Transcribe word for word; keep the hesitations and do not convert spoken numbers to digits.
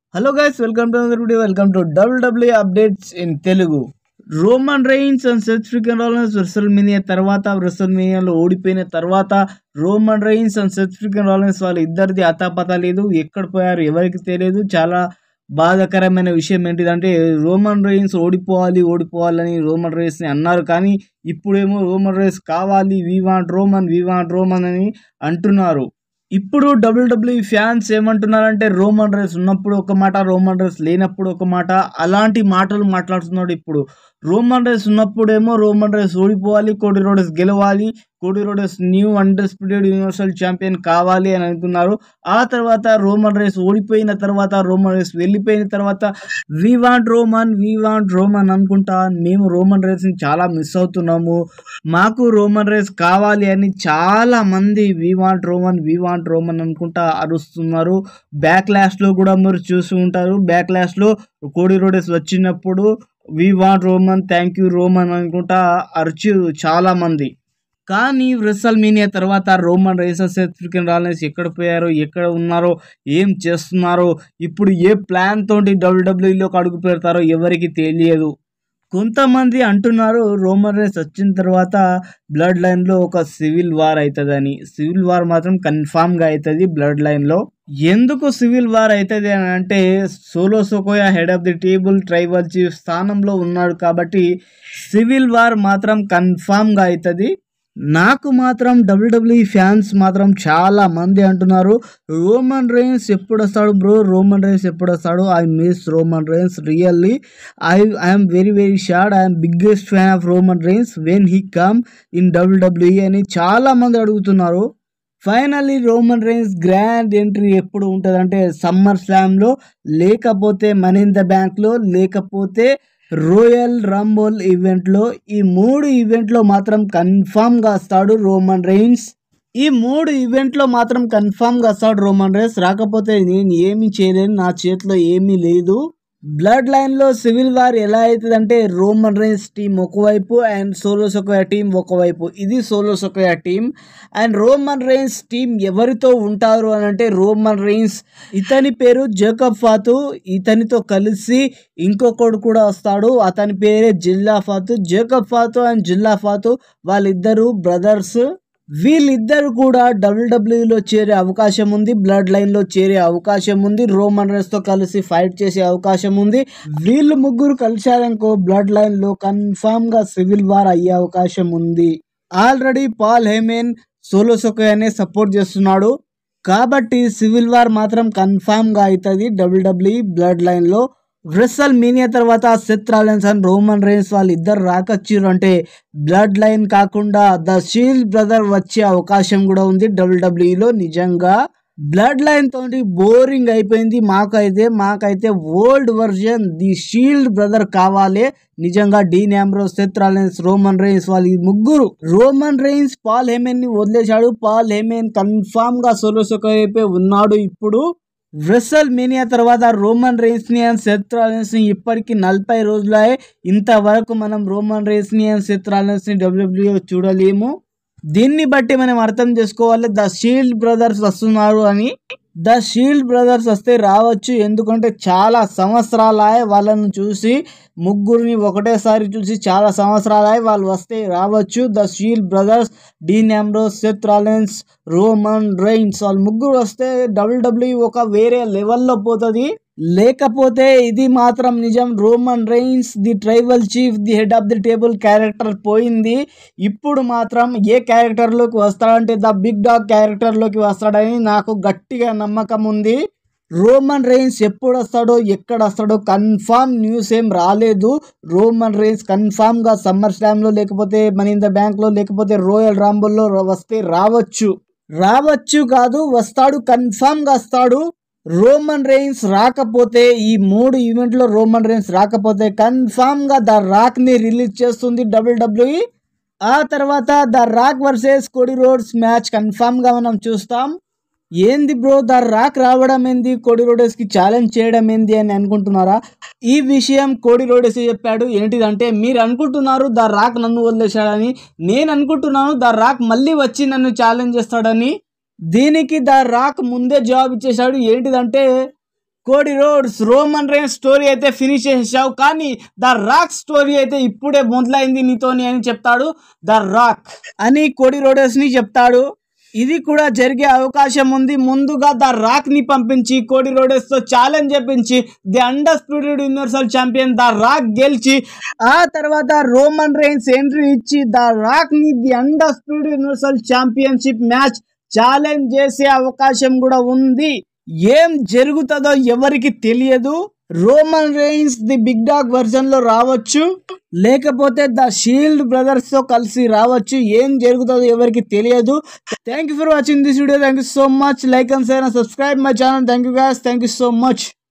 Hello guys, welcome to another video. Welcome to WWE updates in Telugu. Roman Reigns and Seth Freakin Rollins WrestleMania తర్వాత రెసల్ మీనియాలో ఓడిపోయిన తర్వాత Roman Reigns and Seth Freakin Rollins వాళ్ళ ఇద్దరిది అతాపత లేదు. ఎక్కడ పోయారు ఎవరికి తెలియదు. చాలా బాధాకరమైన విషయం ఏంటిదంటే రోమన్ రెయిన్స్ ఓడిపోవాలి ఓడిపోవాలని రోమన్ రెయిన్స్ని అన్నారు, కానీ ఇప్పుడేమో రోమన్ రెయిన్స్ కావాలి, we want Roman we want Roman అని అంటున్నారు. ఇప్పుడు డబ్ల్యూడబ్ల్యూఈ ఫ్యాన్స్ ఏమంటున్నారంటే రోమన్ రెయిన్స్ ఉన్నప్పుడు ఒక మాట, రోమన్ రెయిన్స్ లేనప్పుడు ఒక మాట, అలాంటి మాటలు మాట్లాడుతున్నాడు. ఇప్పుడు రోమన్ రెయిన్స్ ఉన్నప్పుడేమో రోమన్ రెయిన్స్ ఓడిపోవాలి, కోడీ రోడ్స్ గెలవాలి, Cody Rhodes new undisputed universal champion కావాలి అని అనుకున్నారు. ఆ తర్వాత రోమన్ రెయిన్స్ ఓడిపోయిన తర్వాత, రోమన్ రెయిన్స్ వెళ్ళిపోయిన తర్వాత we want Roman we want Roman అనుకుంటా మేము రోమన్ రెయిన్స్ని చాలా మిస్ అవుతున్నాము, మాకు రోమన్ రెయిన్స్ కావాలి అని చాలా మంది we want Roman we want Roman అనుకుంటా అరుస్తున్నారు. బ్యాక్ లాష్లో కూడా మీరు చూసి ఉంటారు. బ్యాక్ లాష్లో కోడీ రోడ్స్ వచ్చినప్పుడు we want Roman thank you Roman అనుకుంటా అరుచు చాలా మంది. కానీ రెసల్ మీనియా తర్వాత Roman Reigns Seth Freakin Rollins ఎక్కడ పోయారో, ఎక్కడ ఉన్నారో, ఏం చేస్తున్నారో, ఇప్పుడు ఏ ప్లాన్ తోటి డబ్ల్యూడబ్ల్యూఈలోకి అడుగు పెడతారో ఎవరికి తెలియదు. కొంతమంది అంటున్నారు రోమన్ రెయిన్స్ వచ్చిన తర్వాత బ్లడ్ లైన్లో ఒక సివిల్ వార్ అవుతుందని. సివిల్ వార్ మాత్రం కన్ఫామ్గా అవుతుంది బ్లడ్ లైన్లో. ఎందుకు సివిల్ వార్ అవుతుంది అని అంటే Solo Sikoa head of the table tribal chief స్థానంలో ఉన్నాడు కాబట్టి సివిల్ వార్ మాత్రం కన్ఫామ్గా అవుతుంది. నాకు మాత్రం డబ్ల్యూడబ్ల్యూఈ ఫ్యాన్స్ మాత్రం చాలా మంది అంటున్నారు రోమన్ రెయిన్స్ ఎప్పుడు వస్తాడు బ్రో, రోమన్ రెయిన్స్ ఎప్పుడు వస్తాడు, I miss Roman Reigns really, I I'm very very shard, I'm biggest fan of Roman Reigns when he come in WWE అని చాలా మంది అడుగుతున్నారు. Finally Roman Reigns grand entry ఎప్పుడు ఉంటుందంటే సమ్మర్ స్లామ్లో, లేకపోతే మనీ ఇన్ ద బ్యాంక్లో, లేకపోతే రోయల్ రంబుల్ ఈవెంట్లో. ఈ మూడు ఈవెంట్లో మాత్రం కన్ఫామ్గా వస్తాడు రోమన్ రెయిన్స్. ఈ మూడు ఈవెంట్లో మాత్రం కన్ఫామ్గా వస్తాడు రోమన్ రెయిన్స్. రాకపోతే నేను ఏమీ చేయలేను, నా చేతిలో ఏమీ లేదు. బ్లడ్ లైన్లో సివిల్ వార్ ఎలా అవుతుంది అంటే రోమన్ రెయిన్స్ టీం ఒకవైపు అండ్ సోలో సికోయా టీం ఒకవైపు. ఇది Solo Sikoa team. And Roman Reigns team ఎవరితో ఉంటారు అని అంటే రోమన్ రెయిన్స్ ఇతని పేరు జేకబ్ ఫాతు, ఇతనితో కలిసి ఇంకొకడు కూడా వస్తాడు, అతని పేరే జిల్లా ఫాతు. జేకబ్ ఫాతు అండ్ జిల్లా ఫాతు వాళ్ళిద్దరు బ్రదర్స్. వీళ్ళిద్దరు కూడా డబ్ల్యూడబ్ల్యూఈలో చేరే అవకాశం ఉంది, బ్లడ్ లైన్లో చేరే అవకాశం ఉంది, రోమన్ రెయిన్స్తో కలిసి ఫైట్ చేసే అవకాశం ఉంది. వీళ్ళు ముగ్గురు కలిశారనుకో బ్లడ్ లైన్లో కన్ఫామ్గా సివిల్ వార్ అయ్యే అవకాశం ఉంది. ఆల్రెడీ పాల్ హేమన్ సోలో సికోయానే సపోర్ట్ చేస్తున్నాడు కాబట్టి సివిల్ వార్ మాత్రం కన్ఫామ్గా అవుతుంది డబ్ల్యూడబ్ల్యూఈ బ్లడ్ లైన్లో. రెసల్ మీనియా తర్వాత Seth Rollins and Roman Reigns వాళ్ళు ఇద్దరు రాకొచ్చిర్రు అంటే బ్లడ్ లైన్ కాకుండా ద షీల్డ్ బ్రదర్ వచ్చే అవకాశం కూడా ఉంది డబ్ల్యూడబ్ల్యూఈలో. నిజంగా బ్లడ్ లైన్ తోటి బోరింగ్ అయిపోయింది మాకైతే. మాకైతే old version the Shield brother కావాలి. నిజంగా Dean Ambrose, Seth Rollins, Roman Reigns వాళ్ళు ముగ్గురు. రోమన్ రెయిన్స్ పాల్ హేమన్ ని వదిలేశాడు. పాల్ హేమన్ కన్ఫామ్ గా సోలో సికోయా అయిపోయి ఉన్నాడు. ఇప్పుడు రెసల్ మీనియా తర్వాత రోమన్ రెయిన్స్ ని అండ్ సెత్ రాలిన్స్ ని ఇప్పటికి నలభై రోజులే, ఇంతవరకు మనం రోమన్ రెయిన్స్ ని అండ్ సెత్ రాలిన్స్ ని డబ్ల్యూడబ్ల్యూఈ చూడలేము. దీన్ని బట్టి మనం అర్థం చేసుకోవాలి ద షీల్డ్ బ్రదర్స్ వస్తున్నారు అని. ద షీల్డ్ బ్రదర్స్ వస్తే రావచ్చు, ఎందుకంటే చాలా సంవత్సరాలే వాళ్ళను చూసి, ముగ్గురిని ఒకటేసారి చూసి చాలా సంవత్సరాలే. వాళ్ళు వస్తే రావచ్చు. The Shield brothers, Dean Ambrose, Seth Rollins, Roman Reigns వాళ్ళు ముగ్గురు వస్తే డబ్ల్యూడబ్ల్యూఈ ఒక వేరే లెవెల్లో పోతుంది. లేకపోతే ఇది మాత్రం నిజం, Roman Reigns the tribal chief, the head of the table character పోయింది. ఇప్పుడు మాత్రం ఏ క్యారెక్టర్లోకి వస్తాడంటే ద బిగ్ డాగ్ క్యారెక్టర్లోకి వస్తాడని నాకు గట్టిగా నమ్మకం ఉంది. రోమన్ రెయిన్స్ ఎప్పుడు వస్తాడో ఎక్కడ వస్తాడో కన్ఫామ్ న్యూస్ ఏం రాలేదు. రోమన్ రెయిన్స్ కన్ఫామ్గా సమ్మర్ స్లామ్లో, లేకపోతే మనీ ఇన్ ద బ్యాంక్లో, లేకపోతే రోయల్ రాంబుల్లో వస్తే రావచ్చు. రావచ్చు కాదు, వస్తాడు, కన్ఫామ్గా వస్తాడు. రోమన్ రెయిన్స్ రాకపోతే, ఈ మూడు ఈవెంట్లో రోమన్ రెయిన్స్ రాకపోతే కన్ఫామ్గా ద రాక్ని రిలీజ్ చేస్తుంది డబ్ల్యూడబ్ల్యూఈ. ఆ తర్వాత the rock versus Cody Rhodes match కన్ఫామ్గా మనం చూస్తాం. ఏంది బ్రో ద రాక్ రావడం ఏంది, కోడీ రోడ్స్కి ఛాలెంజ్ చేయడం ఏంది అని అనుకుంటున్నారా? ఈ విషయం కోడీ రోడ్స్ చెప్పాడు. ఏంటిదంటే మీరు అనుకుంటున్నారు ద రాక్ నన్ను వదిలేశాడని, నేను అనుకుంటున్నాను ద రాక్ మళ్ళీ వచ్చి నన్ను ఛాలెంజ్ చేస్తాడని. దీనికి ద రాక్ ముందే జవాబు ఇచ్చేశాడు. ఏంటిదంటే Cody Rhodes Roman Reigns story అయితే ఫినిష్ చేసేసావు, కానీ ద రాక్ స్టోరీ అయితే ఇప్పుడే మొదలైంది నీతోని అని చెప్తాడు ద రాక్ అని కోడి రోడర్స్ ని చెప్తాడు. ఇది కూడా జరిగే అవకాశం ఉంది. ముందుగా ద రాక్ ని పంపించి కోడి రోడర్స్ తో ఛాలెంజ్ చేపించి the undisputed universal champion the rock గెలిచి ఆ తర్వాత రోమన్ రైన్స్ ఎంట్రీ ఇచ్చి ద రాక్ ని the undisputed universal championship match challenge చేసే అవకాశం కూడా ఉంది. ఏం జరుగుతుందో ఎవరికి తెలియదు. Roman Reigns the big dog version లో రావచ్చు, లేకపోతే ద షీల్డ్ బ్రదర్స్ తో కలిసి రావచ్చు. ఏం జరుగుతుందో ఎవరికి తెలియదు. Thank you for watching this video. Thank you so much. Like and share and subscribe my channel. Thank you guys. Thank you so much.